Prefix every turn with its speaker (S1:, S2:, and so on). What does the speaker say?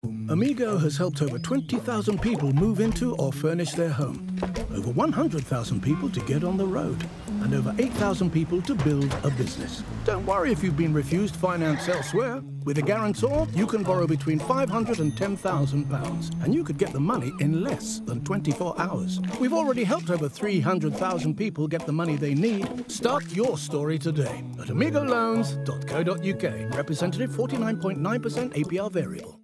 S1: Amigo has helped over 20,000 people move into or furnish their home, over 100,000 people to get on the road, and over 8,000 people to build a business. Don't worry if you've been refused finance elsewhere. With a guarantor, you can borrow between £500 and £10,000, and you could get the money in less than 24 hours. We've already helped over 300,000 people get the money they need. Start your story today at amigoloans.co.uk. Representative 49.9% APR variable.